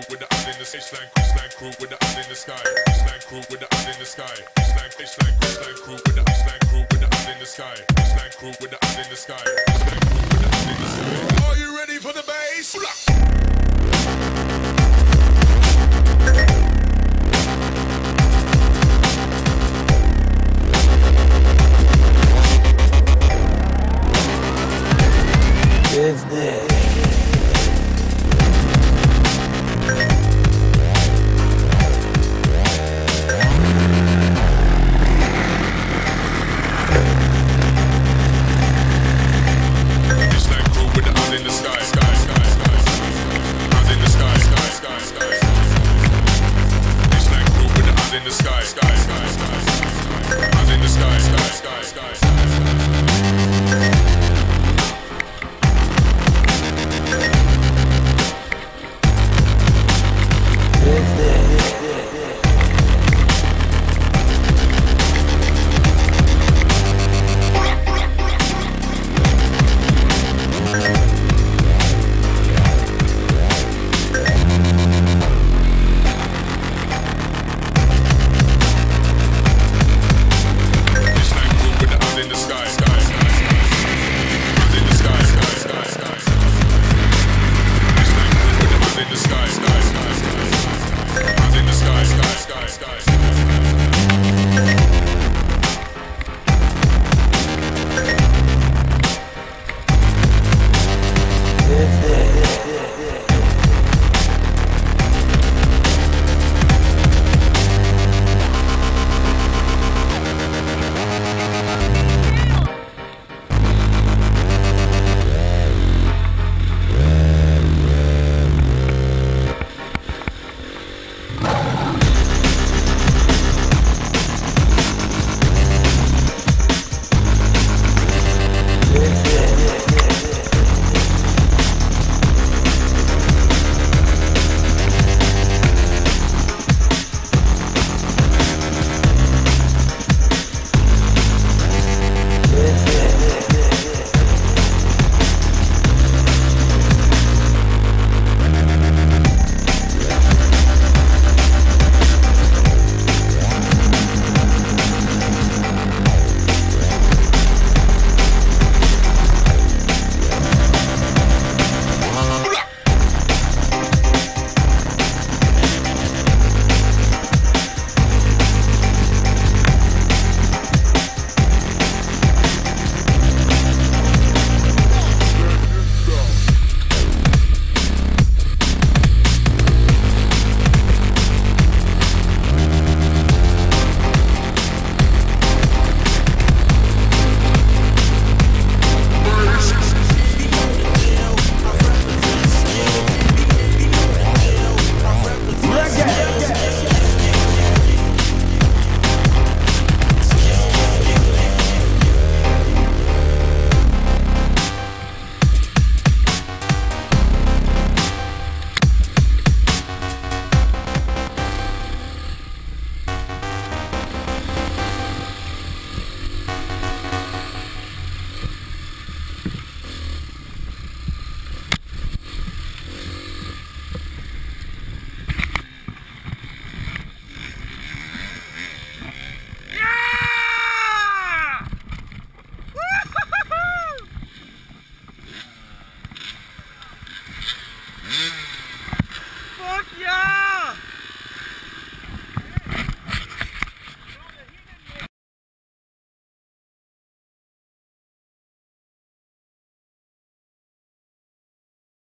with the eye in the Iceland crew with the eye in the sky. Iceland crew with the eye in the sky. Iceland crew with the Iceland crew with the eye in the sky. Iceland crew with the eye in the sky. Iceland crew with the eye in the sky. Are you ready for the bass? It's this. It's this.